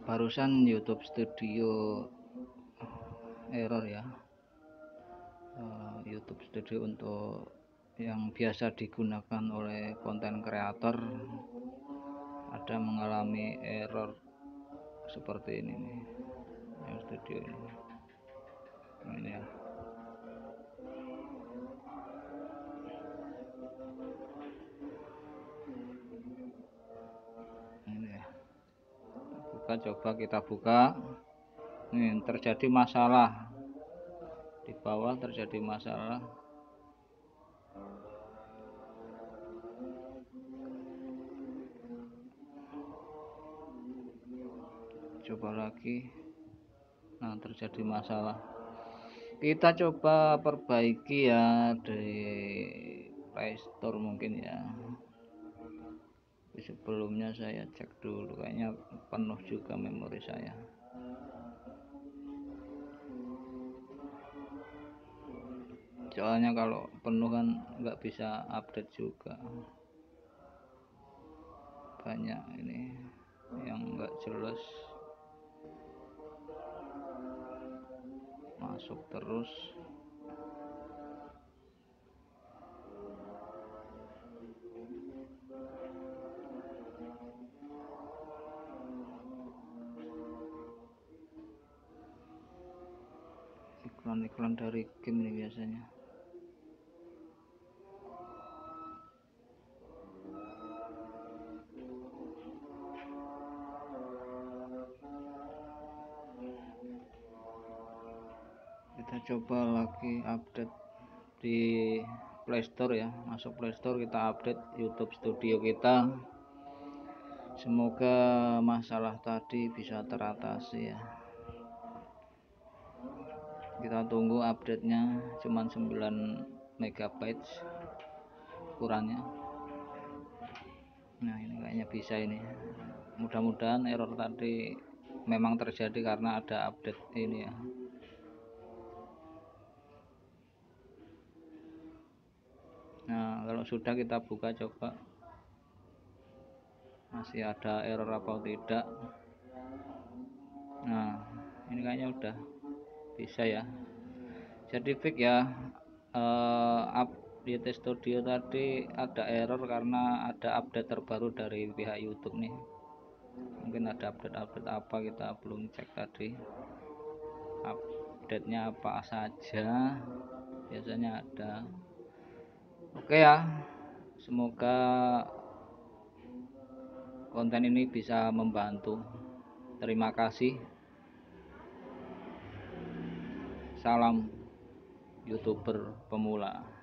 Barusan YouTube Studio error ya. YouTube Studio untuk yang biasa digunakan oleh konten kreator ada mengalami error seperti ini nih, yang studio ini ya. Ini ya. Coba kita buka. Ini terjadi masalah. Di bawah terjadi masalah. Coba lagi. Nah, terjadi masalah. Kita coba perbaiki ya di Play Store mungkin ya. Sebelumnya saya cek dulu, kayaknya penuh juga memori saya. Soalnya kalau penuh kan nggak bisa update juga, banyak ini yang nggak jelas masuk terus. Iklan-iklan dari game nih biasanya. Kita coba lagi update di Play Store ya, masuk Play Store kita update YouTube Studio kita. Semoga masalah tadi bisa teratasi ya. Kita tunggu update-nya, cuman 9 MB ukurannya. Nah, ini kayaknya bisa ini. Mudah-mudahan error tadi memang terjadi karena ada update ini ya. Nah, kalau sudah kita buka coba masih ada error apa tidak. Nah, ini kayaknya udah bisa ya. Jadi fix ya, di Studio tadi ada error karena ada update terbaru dari pihak YouTube nih. Mungkin ada update apa, kita belum cek tadi update-nya apa saja, biasanya ada. Oke ya, semoga konten ini bisa membantu. Terima kasih. Salam YouTuber pemula.